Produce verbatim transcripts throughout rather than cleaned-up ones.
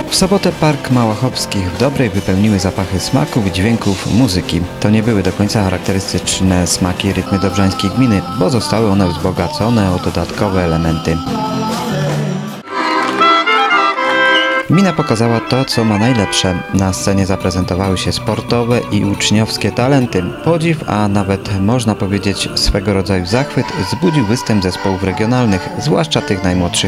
W sobotę Park Małachowskich w Dobrej wypełniły zapachy smaków, dźwięków, muzyki. To nie były do końca charakterystyczne smaki i rytmy dobrzańskiej gminy, bo zostały one wzbogacone o dodatkowe elementy. Gmina pokazała to, co ma najlepsze. Na scenie zaprezentowały się sportowe i uczniowskie talenty. Podziw, a nawet można powiedzieć swego rodzaju zachwyt, wzbudził występ zespołów regionalnych, zwłaszcza tych najmłodszych.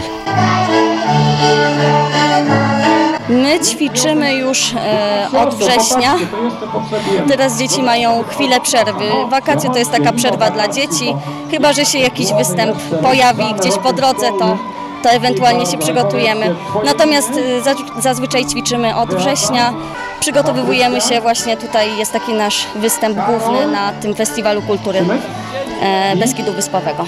My ćwiczymy już e, od września. Teraz dzieci mają chwilę przerwy. Wakacje to jest taka przerwa dla dzieci. Chyba że się jakiś występ pojawi gdzieś po drodze, to, to ewentualnie się przygotujemy. Natomiast e, zazwyczaj ćwiczymy od września. Przygotowujemy się właśnie, tutaj jest taki nasz występ główny na tym Festiwalu Kultury e, Beskidu Wyspowego.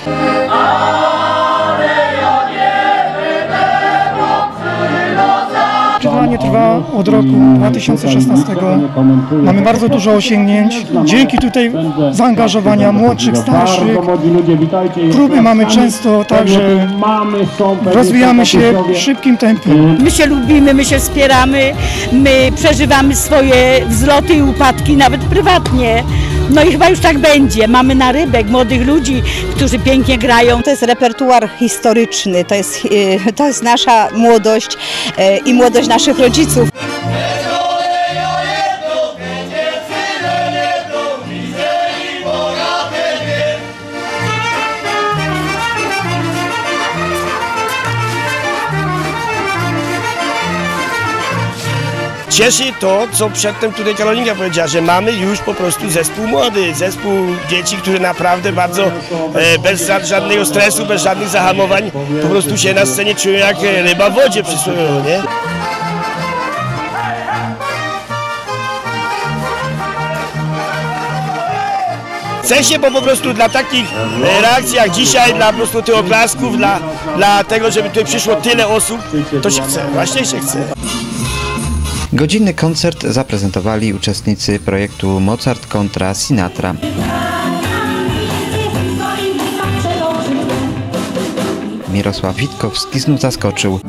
Działanie trwa od roku dwa tysiące szesnastego. Mamy bardzo dużo osiągnięć. Dzięki tutaj zaangażowania młodszych, starszych. Próby mamy często, także rozwijamy się w szybkim tempie. My się lubimy, my się wspieramy, my przeżywamy swoje wzloty i upadki, nawet prywatnie. No i chyba już tak będzie. Mamy narybek młodych ludzi, którzy pięknie grają. To jest repertuar historyczny, to jest, to jest nasza młodość i młodość naszych rodziców. Cieszy to, co przedtem tutaj Karolinka powiedziała, że mamy już po prostu zespół młody, zespół dzieci, które naprawdę bardzo e, bez żadnego stresu, bez żadnych zahamowań po prostu się na scenie czują jak ryba w wodzie przysłowiowo, nie? Chce się, bo po prostu dla takich reakcji jak dzisiaj, dla po prostu tych oklasków, dla, dla tego, żeby tutaj przyszło tyle osób, to się chce, właśnie się chce. Godzinny koncert zaprezentowali uczestnicy projektu Mozart kontra Sinatra. Mirosław Witkowski znów zaskoczył.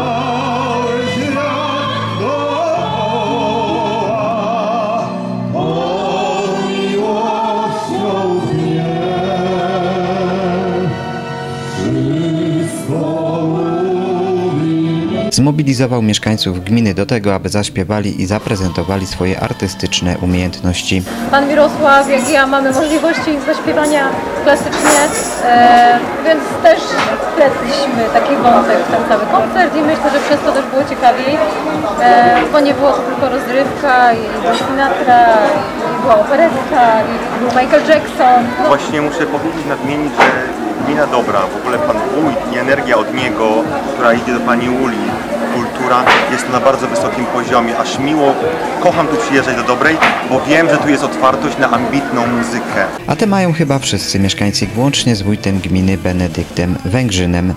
Zmobilizował mieszkańców gminy do tego, aby zaśpiewali i zaprezentowali swoje artystyczne umiejętności. Pan Mirosław, jak i ja mamy możliwości zaśpiewania klasycznie, e, więc też wpletliśmy taki wątek w ten cały koncert i myślę, że przez to też było ciekawiej, e, bo nie było to tylko rozrywka i był Sinatra, i była operetka, i był Michael Jackson. No. Właśnie muszę powiedzieć, nadmienić, że gmina dobra, w ogóle pan wójt i energia od niego, która idzie do pani Uli, kultura jest na bardzo wysokim poziomie, aż miło, kocham tu przyjeżdżać do Dobrej, bo wiem, że tu jest otwartość na ambitną muzykę. A te mają chyba wszyscy mieszkańcy, włącznie z wójtem gminy Benedyktem Węgrzynem.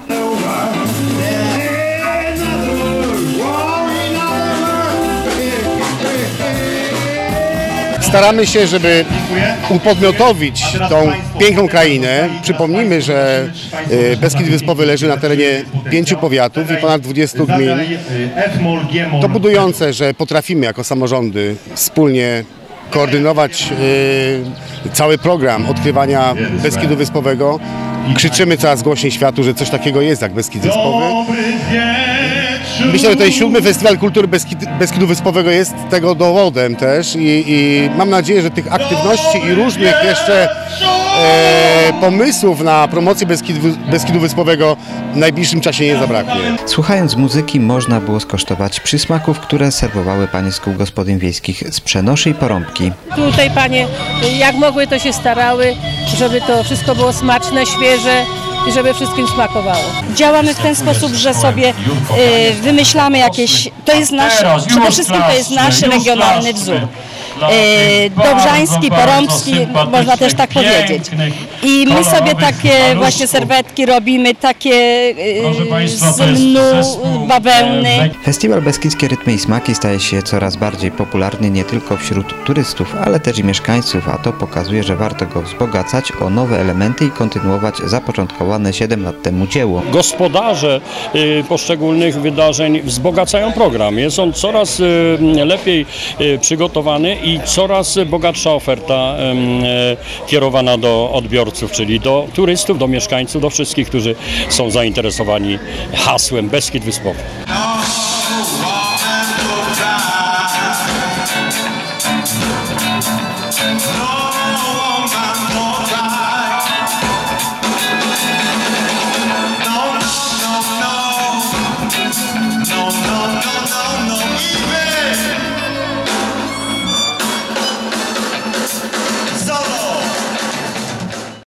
Staramy się, żeby upodmiotowić tą piękną krainę. Przypomnijmy, że Beskid Wyspowy leży na terenie pięciu powiatów i ponad dwudziestu gmin. To budujące, że potrafimy jako samorządy wspólnie koordynować cały program odkrywania Beskidu Wyspowego. Krzyczymy coraz głośniej światu, że coś takiego jest jak Beskid Wyspowy. Myślę, że ten siódmy Festiwal Kultury Beskid, Beskidu Wyspowego jest tego dowodem też i, i mam nadzieję, że tych aktywności i różnych jeszcze e, pomysłów na promocję Beskidu, Beskidu Wyspowego w najbliższym czasie nie zabraknie. Słuchając muzyki można było skosztować przysmaków, które serwowały panie z kół gospodyń wiejskich z Przenoszy i Porąbki. Tutaj panie jak mogły to się starały, żeby to wszystko było smaczne, świeże i żeby wszystkim smakowało. Działamy w ten sposób, że sobie y, wymyślamy jakieś, to jest nasz, przede wszystkim to jest nasz regionalny wzór. e, dobrzański, porąbski, można też tak powiedzieć. I my sobie takie właśnie serwetki robimy, takie e, z lnu, bawełny. Festiwal Beskidzkie Rytmy i Smaki staje się coraz bardziej popularny nie tylko wśród turystów, ale też i mieszkańców, a to pokazuje, że warto go wzbogacać o nowe elementy i kontynuować zapoczątkowane siedem lat temu dzieło. Gospodarze y, poszczególnych wydarzeń wzbogacają program. Jest on coraz y, lepiej y, przygotowany i coraz bogatsza oferta y, kierowana do odbiorców, czyli do turystów, do mieszkańców, do wszystkich, którzy są zainteresowani hasłem Beskid Wyspowy.